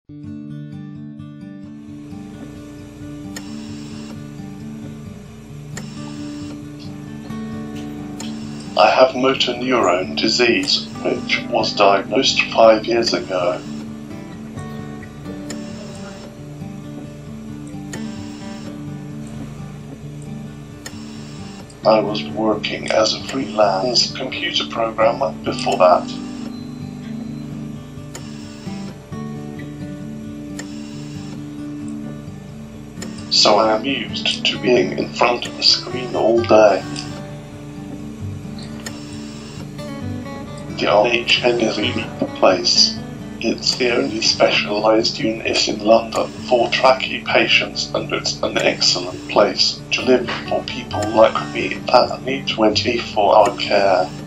I have motor neuron disease, which was diagnosed 5 years ago. I was working as a freelance computer programmer before that. So I am used to being in front of a screen all day. The RHN is a unique place. It's the only specialised unit in London for trachea patients, and it's an excellent place to live for people like me that need 24-hour care.